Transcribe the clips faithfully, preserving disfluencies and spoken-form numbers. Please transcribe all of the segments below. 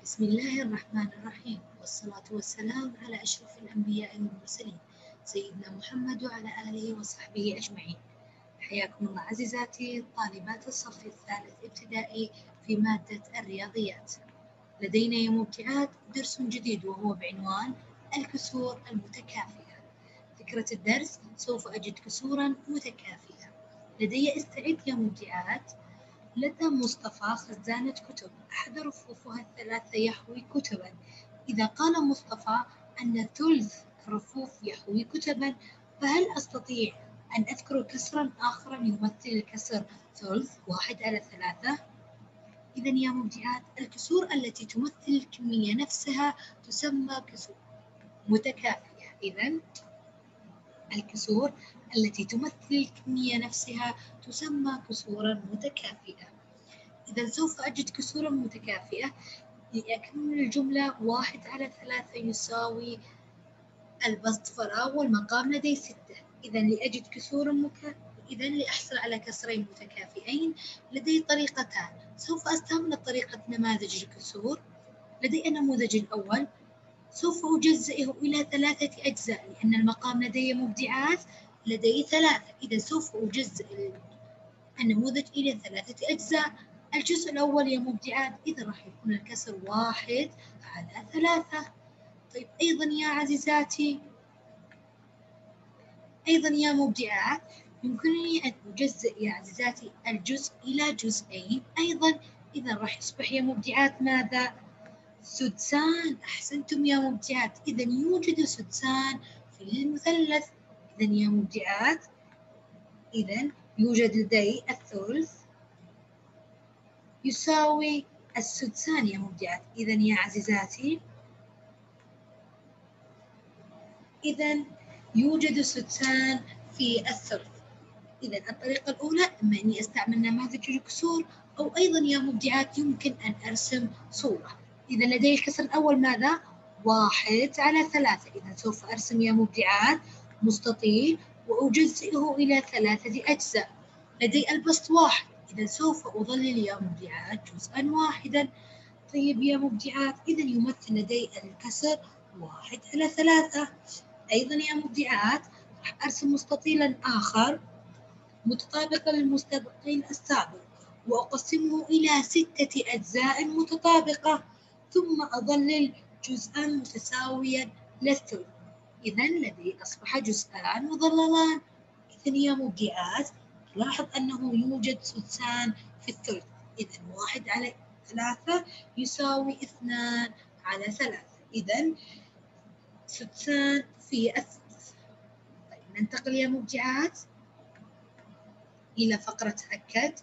بسم الله الرحمن الرحيم، والصلاة والسلام على أشرف الأنبياء والمرسلين سيدنا محمد وعلى آله وصحبه أجمعين. حياكم الله عزيزاتي طالبات الصف الثالث ابتدائي في مادة الرياضيات. لدينا يا مبدعات درس جديد وهو بعنوان الكسور المتكافئة. فكرة الدرس: سوف أجد كسورا متكافئة. لدي استعد يا مبدعات. لدى مصطفى خزانة كتب، أحد رفوفها الثلاثة يحوي كتبا. إذا قال مصطفى أن ثلث الرفوف يحوي كتبا، فهل أستطيع أن أذكر كسرا آخر يمثل الكسر ثلث واحد على ثلاثة؟ إذا يا مبدعات، الكسور التي تمثل الكمية نفسها تسمى كسور متكافئة. إذا الكسور التي تمثل الكمية نفسها تسمى كسورا متكافئة. إذا سوف أجد كسورا متكافئة. لأكمل الجملة: واحد على ثلاثة يساوي البسط فراغ والمقام لدي ستة. إذا لأجد كسورا مك... إذا لأحصل على كسرين متكافئين لدي طريقتان. سوف أستعمل طريقة نماذج الكسور. لدي النموذج الأول، سوف أجزئه إلى ثلاثة أجزاء لأن المقام لدي مبدعات لدي ثلاثة. إذا سوف أجزئ النموذج إلى ثلاثة أجزاء. الجزء الأول يا مبدعات إذا راح يكون الكسر واحد على ثلاثة. طيب أيضا يا عزيزاتي، أيضا يا مبدعات يمكنني أن أجزئ يا عزيزاتي الجزء إلى جزئين أيضا. إذا راح يصبح يا مبدعات ماذا؟ سدسان. أحسنتم يا مبدعات. إذا يوجد سدسان في المثلث. إذا يا مبدعات، إذا يوجد لدي الثلث يساوي السدسان يا مبدعات. إذا يا عزيزاتي، إذا يوجد سدسان في الثلث. إذا الطريقة الأولى إما أني أستعمل نماذج الكسور، أو أيضا يا مبدعات يمكن أن أرسم صورة. إذا لدي الكسر الأول ماذا؟ واحد على ثلاثة. إذا سوف أرسم يا مبدعات مستطيل وأجزئه إلى ثلاثة أجزاء. لدي البسط واحد. إذا سوف أظلل يا مبدعات جزءا واحدا. طيب يا مبدعات، إذا يمثل لدي الكسر واحد على ثلاثة. أيضا يا مبدعات راح أرسم مستطيلا آخر متطابقا للمستطيل السابق وأقسمه إلى ستة أجزاء متطابقة، ثم أظلل جزءا متساويا للثلث. إذا لدي أصبح جزءان مظللان. إذا يا مبدعات لاحظ أنه يوجد سدسان في الثلث. إذا واحد على ثلاثة يساوي اثنان على ثلاثة. إذا سدسان في الثلث. طيب ننتقل يا مبدعات إلى فقرة تأكد.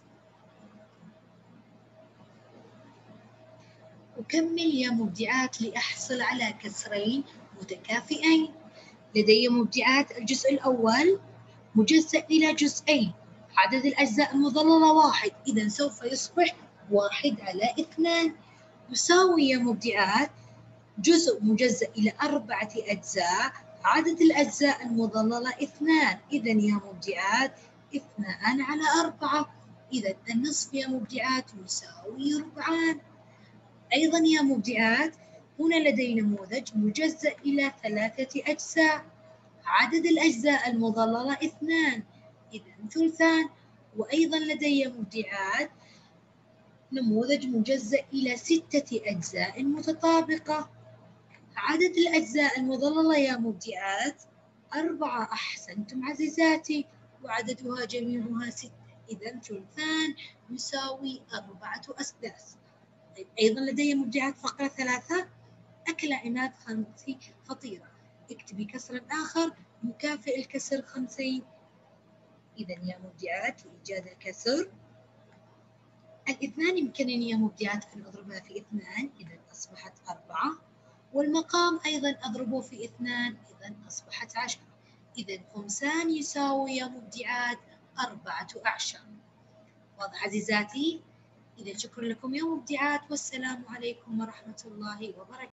أكمل يا مبدعات لأحصل على كسرين متكافئين. لدي مبدعات الجزء الأول مجزأ إلى جزئين، عدد الأجزاء المظللة واحد. إذا سوف يصبح واحد على اثنان يساوي يا مبدعات جزء مجزأ إلى أربعة أجزاء، عدد الأجزاء المظللة اثنان. إذا يا مبدعات اثنان على أربعة. إذا النصف يا مبدعات يساوي ربعان. أيضا يا مبدعات هنا لدي نموذج مجزأ إلى ثلاثة أجزاء، عدد الأجزاء المظللة اثنان. إذا ثلثان. وأيضا لدي مبدعات نموذج مجزأ إلى ستة أجزاء متطابقة، عدد الأجزاء المظللة يا مبدعات أربعة. أحسنتم عزيزاتي. وعددها جميعها ستة. إذا ثلثان يساوي أربعة أسداس. طيب أيضا لدي مبدعات فقرة ثلاثة، أكل عماد خمسي فطيرة. اكتبي كسرا آخر يكافئ الكسر خمسين. إذا يا مبدعات لإيجاد الكسر، الاثنان يمكنني يا مبدعات أن أضربها في اثنان. إذا أصبحت أربعة. والمقام أيضا أضربه في اثنان. إذا أصبحت عشرة. إذا خمسان يساوي يا مبدعات أربعة أعشار. واضح عزيزاتي؟ إذا شكرا لكم يا مبدعات، والسلام عليكم ورحمة الله وبركاته.